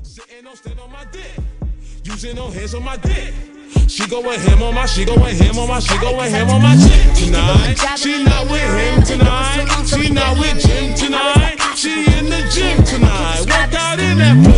Sitting on stand on my dick. Using no hands on my dick. She going ham on my, she going ham on my, she going ham on my chick tonight. She not with him tonight. She not with Jim tonight. She in the gym tonight. Work out in that